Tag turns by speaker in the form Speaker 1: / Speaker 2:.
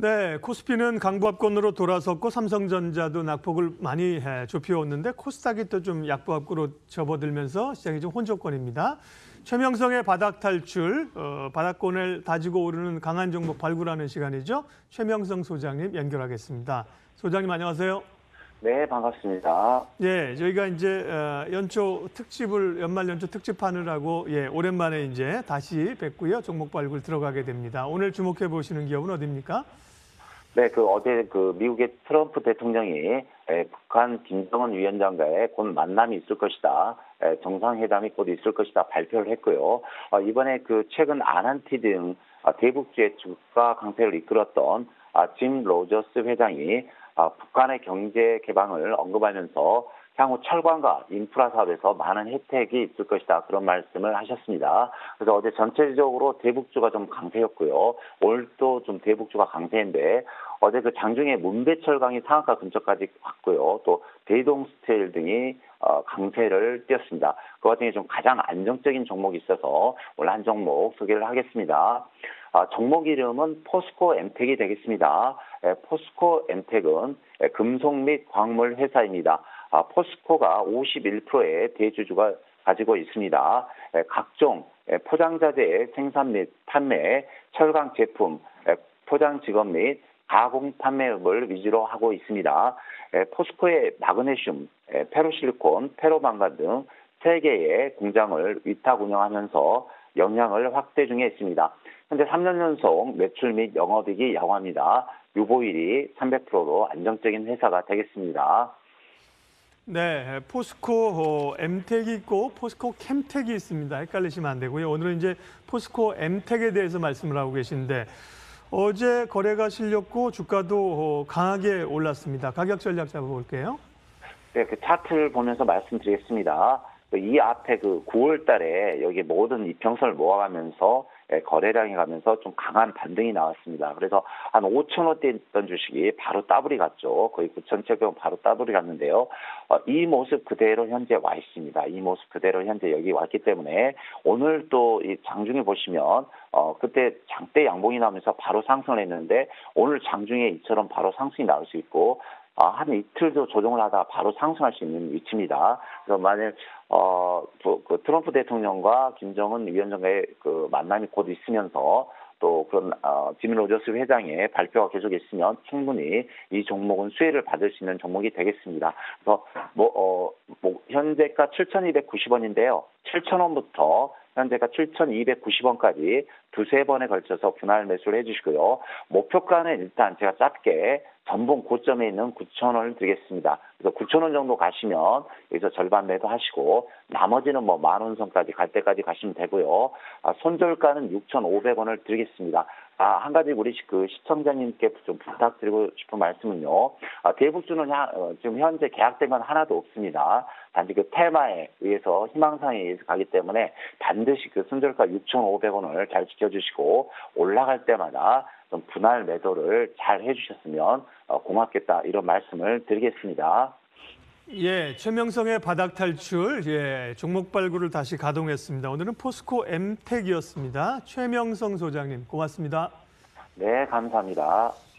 Speaker 1: 네, 코스피는 강보합권으로 돌아섰고 삼성전자도 낙폭을 많이 좁혀왔는데 코스닥이 또 좀 약보합권으로 접어들면서 시장이 좀 혼조권입니다. 최명성의 바닥 탈출, 바닥권을 다지고 오르는 강한 종목 발굴하는 시간이죠. 최명성 소장님 연결하겠습니다. 소장님 안녕하세요.
Speaker 2: 네, 반갑습니다.
Speaker 1: 예, 저희가 이제 연초 특집을 연말 연초 특집하느라고 오랜만에 이제 다시 뵙고요. 종목 발굴 들어가게 됩니다. 오늘 주목해 보시는 기업은 어디입니까?
Speaker 2: 네, 어제 미국의 트럼프 대통령이 북한 김정은 위원장과의 곧 만남이 있을 것이다. 정상회담이 곧 있을 것이다 발표를 했고요. 이번에 최근 아난티 등 대북주의 주가 강세를 이끌었던 짐 로저스 회장이 북한의 경제 개방을 언급하면서 향후 철강과 인프라 사업에서 많은 혜택이 있을 것이다. 그런 말씀을 하셨습니다. 그래서 어제 전체적으로 대북주가 좀 강세였고요. 오늘도 좀 대북주가 강세인데 어제 장중에 문배철강이 상한가 근처까지 왔고요. 또 대동스테일 등이 강세를 띄었습니다. 그 와중에 좀 가장 안정적인 종목이 있어서 오늘 한 종목 소개를 하겠습니다. 종목 이름은 포스코 엠텍이 되겠습니다. 포스코 엠텍은 금속 및 광물 회사입니다. 포스코가 51%의 대주주가 가지고 있습니다. 각종 포장자재의 생산 및 판매, 철강 제품, 포장 직업 및 가공 판매업을 위주로 하고 있습니다. 포스코의 마그네슘, 페로실리콘, 페로망간 등 3개의 공장을 위탁 운영하면서 영향을 확대 중에 있습니다. 현재 3년 연속 매출 및 영업이익이 양호합니다. 유보율이 300%로 안정적인 회사가 되겠습니다.
Speaker 1: 네, 포스코 엠텍이 있고 포스코 캠텍이 있습니다. 헷갈리시면 안 되고요. 오늘은 이제 포스코 엠텍에 대해서 말씀을 하고 계신데 어제 거래가 실렸고 주가도 강하게 올랐습니다. 가격 전략 잡아볼게요.
Speaker 2: 네, 차트를 보면서 말씀드리겠습니다. 이 앞에 9월 달에 여기 모든 이평선을 모아가면서 거래량이 가면서 좀 강한 반등이 나왔습니다. 그래서 한 5천 원대 있던 주식이 바로 따블이 갔죠. 거의 9,700원 바로 따블이 갔는데요. 이 모습 그대로 현재 와 있습니다. 이 모습 그대로 현재 여기 왔기 때문에 오늘 또 이 장중에 보시면 그때 장대 양봉이 나오면서 바로 상승을 했는데 오늘 장중에 이처럼 바로 상승이 나올 수 있고 한 이틀도 조정을 하다 바로 상승할 수 있는 위치입니다. 그래서 만약 트럼프 대통령과 김정은 위원장의 만남이 곧 있으면서 또 그런 짐 로저스 회장의 발표가 계속 있으면 충분히 이 종목은 수혜를 받을 수 있는 종목이 되겠습니다. 그래서 현재가 7,290원인데요. 7,000원부터 현재가 7,290원까지 두세 번에 걸쳐서 분할 매수를 해주시고요. 목표가는 일단 제가 짧게 전봉 고점에 있는 9,000원을 드리겠습니다. 그래서 9,000원 정도 가시면 여기서 절반 매도하시고 나머지는 10,000원 선까지 갈 때까지 가시면 되고요. 손절가는 6,500원을 드리겠습니다. 한 가지 우리 시청자님께 좀 부탁드리고 싶은 말씀은요. 대북주는 지금 현재 계약된 건 하나도 없습니다. 단지 테마에 의해서 희망사항에 의해서 가기 때문에 반드시 손절가 6,500원을 잘 지켜주시고 올라갈 때마다 좀 분할 매도를 잘 해주셨으면 고맙겠다 이런 말씀을 드리겠습니다.
Speaker 1: 예, 최명성의 바닥 탈출, 종목 발굴을 다시 가동했습니다. 오늘은 포스코 엠텍이었습니다. 최명성 소장님, 고맙습니다.
Speaker 2: 네, 감사합니다.